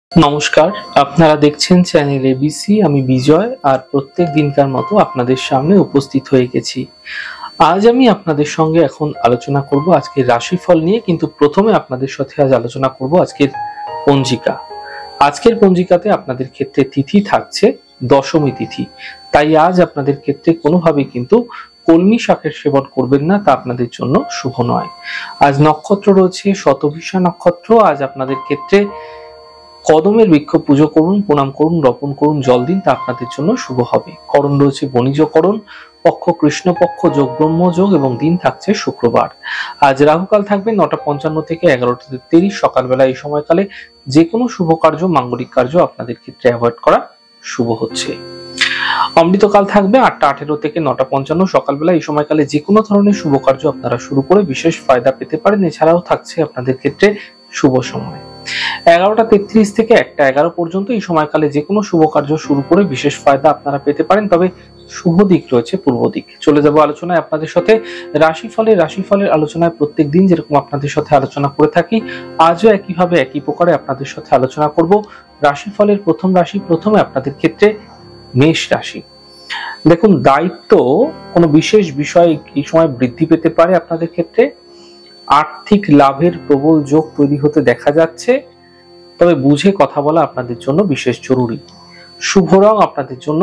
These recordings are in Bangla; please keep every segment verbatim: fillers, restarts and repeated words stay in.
নমস্কার, আপনারা দেখছেন চ্যানেল এবিসি। আমি বিজয়, আর প্রত্যেক দিনকার মতো আপনাদের সামনে উপস্থিত হয়ে গেছি। আজ আমি আপনাদের সঙ্গে এখন আলোচনা করব আজকের রাশিফল নিয়ে, কিন্তু প্রথমে আপনাদের সাথে আজ আলোচনা করব আজকের পঞ্জিকা। আজকের পঞ্জিকাতে আপনাদের ক্ষেত্রে তিথি থাকছে দশমী তিথি, তাই আজ আপনাদের ক্ষেত্রে কোনোভাবে কিন্তু কলমি শাকের সেবন করবেন না, তা আপনাদের জন্য শুভ নয়। আজ নক্ষত্র রয়েছে শতভিষা নক্ষত্র। আজ আপনাদের ক্ষেত্রে কদমের বৃক্ষ পুজো করুন, প্রণাম করুন, রোপণ করুন, জল দিন, তা আপনাদের জন্য শুভ হবে। করণ রয়েছে বণিজকরণ, পক্ষ কৃষ্ণপক্ষ, যোগ ব্রহ্মযোগ এবং দিন থাকছে শুক্রবার। আজ রাহুকাল থাকবে নটা পঞ্চান্ন থেকে এগারোটা তিরিশ সকালবেলা। এই সময়কালে যে কোনো শুভ কার্য, মাঙ্গলিক কার্য আপনাদের ক্ষেত্রে অ্যাভয়েড করা শুভ হচ্ছে। অমৃতকাল থাকবে আটটা আঠেরো থেকে নটা পঞ্চান্ন সকালবেলা। এই সময়কালে যে কোনো ধরনের শুভ কার্য আপনারা শুরু করে বিশেষ ফায়দা পেতে পারেন। এছাড়াও থাকছে আপনাদের ক্ষেত্রে শুভ সময় এগারোটা তেত্রিশ থেকে একটা এগারো পর্যন্ত। এই সময়কালে যে কোনো শুভ কার্য শুরু করে বিশেষ ফায়দা আপনারা পেতে পারেন, তবে শুভ দিক রয়েছে পূর্ব দিক। চলে যাব আলোচনায় আপনাদের সাথে রাশিফলের রাশিফলের আলোচনায়। প্রত্যেক দিন যেরকম আপনাদের সাথে আলোচনা করে থাকি, আজও একইভাবে একই প্রকারে আপনাদের সাথে আলোচনা করব রাশিফলের প্রথম রাশি। প্রথমে আপনাদের ক্ষেত্রে মেষ রাশি। দেখুন, দায়িত্ব কোনো বিশেষ বিষয় এই সময় বৃদ্ধি পেতে পারে আপনাদের ক্ষেত্রে। আর্থিক লাভের প্রবল যোগ তৈরি হতে দেখা যাচ্ছে, তবে বুঝে কথা বলা আপনাদের জন্য বিশেষ জরুরি। শুভ রং আপনাদের জন্য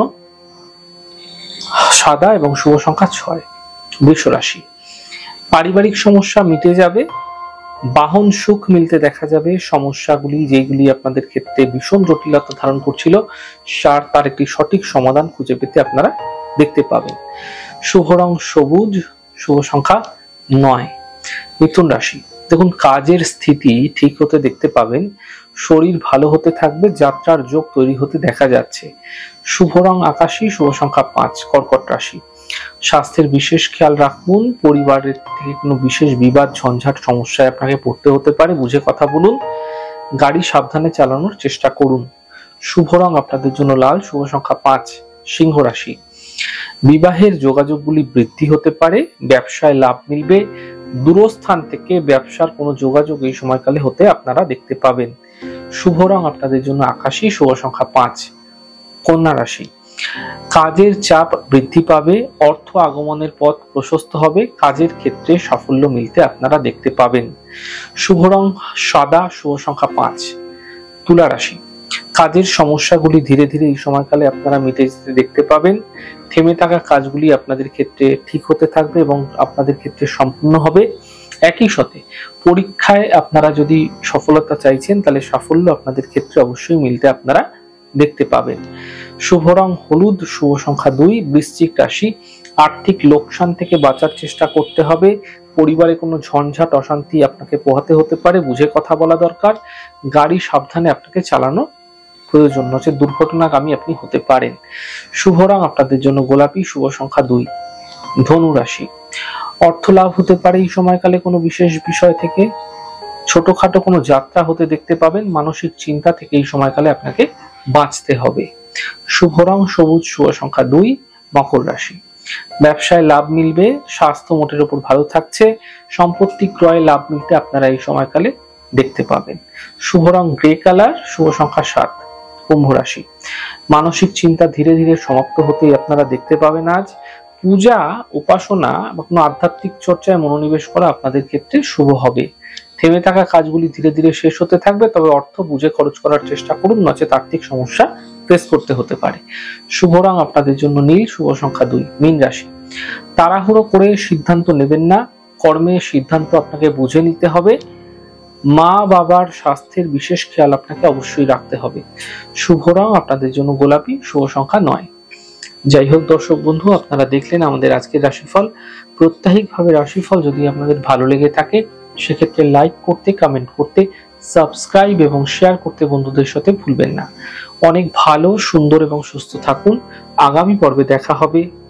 সাদা এবং শুভ সংখ্যা ছয়। বৃষ রাশি। পারিবারিক সমস্যা মিটে যাবে, বাহন সুখ মিলতে দেখা যাবে। সমস্যাগুলি যেগুলি আপনাদের ক্ষেত্রে ভীষণ জটিলতা ধারণ করছিল, সার তার একটি সঠিক সমাধান খুঁজে পেতে আপনারা দেখতে পাবেন। শুভ রং সবুজ, শুভ সংখ্যা নয়। মিথুন রাশি। দেখুন, কাজের স্থিতি ঠিক হতে দেখতে পাবেন, শরীর ভালো হতে থাকবে, যাত্রার যোগ তৈরি হতে দেখা যাচ্ছে। শুভ রং আকাশী, শুভ সংখ্যা পাঁচ। কর্কট রাশি। স্বাস্থ্যের বিশেষ খেয়াল রাখুন, পরিবারের থেকে কোনো বিশেষ বিবাদ ঝঞ্ঝাট সমস্যায় আপনাকে পড়তে হতে পারে, বুঝে কথা বলুন। গাড়ি সাবধানে চালানোর চেষ্টা করুন। শুভ রং আপনাদের জন্য লাল, শুভ সংখ্যা পাঁচ। সিংহ রাশি। বিবাহের যোগাযোগগুলি বৃদ্ধি হতে পারে, ব্যবসায় লাভ মিলবে। দূরস্থান থেকে ব্যবসার কোনো যোগাযোগ এই সময়কালে হতে আপনারা দেখতে পাবেন। শুভ রং আপনাদের জন্য আকাশী, শুভ সংখ্যা পাঁচ। কন্যা রাশি। কাজের চাপ বৃদ্ধি পাবে, অর্থ আগমনের পথ প্রশস্ত হবে, কাজের ক্ষেত্রে সাফল্য মিলতে আপনারা দেখতে পাবেন। শুভ রং সাদা, শুভ সংখ্যা পাঁচ। তুলা রাশি। কাজের সমস্যাগুলি ধীরে ধীরে এই সময়কালে আপনারা মিটে যেতে দেখতে পাবেন। থেমে থাকা কাজগুলি আপনাদের ক্ষেত্রে ঠিক হতে থাকবে এবং আপনাদের ক্ষেত্রে সম্পূর্ণ হবে। একই সাথে পরীক্ষায় আপনারা যদি সফলতা চাইছেন, তাহলে সাফল্য আপনাদের ক্ষেত্রে অবশ্যই মিলতে আপনারা দেখতে পাবেন। শুভ রং হলুদ, শুভ সংখ্যা দুই। বৃশ্চিক রাশি। আর্থিক লোকসান থেকে বাঁচার চেষ্টা করতে হবে। পরিবারে কোনো ঝঞ্ঝাট অশান্তি আপনাকে পোহাতে হতে পারে, বুঝে কথা বলা দরকার। গাড়ি সাবধানে আপনাকে চালানো প্রয়োজন, হচ্ছে দুর্ঘটনাগামী আপনি হতে পারেন। শুভ রং আপনাদের জন্য গোলাপি, শুভ সংখ্যা দুই। ধনু রাশি। অর্থ লাভ হতে পারে এই সময়কালে কোনো বিশেষ বিষয় থেকে। ছোটখাটো কোনো যাত্রা হতে দেখতে পাবেন। মানসিক চিন্তা থেকে এই সময়কালে আপনাকে বাঁচতে হবে। শুভ রং সবুজ, শুভ সংখ্যা দুই। মকর রাশি। ব্যবসায় লাভ মিলবে, স্বাস্থ্য মোটের উপর ভালো থাকছে। সম্পত্তি ক্রয়ে লাভ মিলতে আপনারা এই সময়কালে দেখতে পাবেন। শুভ রং গ্রে কালার, শুভ সংখ্যা সাত। কুম্ভ রাশি। মানসিক চিন্তা ধীরে ধীরে সমাপ্ত হতেই আপনারা দেখতে পাবেন আজ। পূজা, উপাসনা বা কোনো আধ্যাত্মিক চর্চায় মনোনিবেশ করা আপনাদের ক্ষেত্রে শুভ হবে। থেমে থাকা কাজগুলি ধীরে ধীরে শেষ হতে থাকবে, তবে অর্থ বুঝে খরচ করার চেষ্টা করুন, নচেত আর্থিক সমস্যা ফেস করতে হতে পারে। শুভ রং আপনাদের জন্য নীল, শুভ সংখ্যা দুই। মীন রাশি। তাড়াহুড়ো করে সিদ্ধান্ত নেবেন না, কর্মের সিদ্ধান্ত আপনাকে বুঝে নিতে হবে। মা বাবার স্বাস্থ্যের বিশেষ খেয়াল আপনাকে অবশ্যই রাখতে হবে। শুভ রং আপনাদের জন্য গোলাপি, শুভ সংখ্যা নয়। যাই হোক দর্শক বন্ধু, আপনারা দেখলেন আমাদের আজকের রাশিফল। প্রত্যাহিকভাবে রাশিফল যদি আপনাদের ভালো লেগে থাকে, সেক্ষেত্রে লাইক করতে, কমেন্ট করতে, সাবস্ক্রাইব এবং শেয়ার করতে বন্ধুদের সাথে ভুলবেন না। অনেক ভালো, সুন্দর এবং সুস্থ থাকুন। আগামী পর্বে দেখা হবে।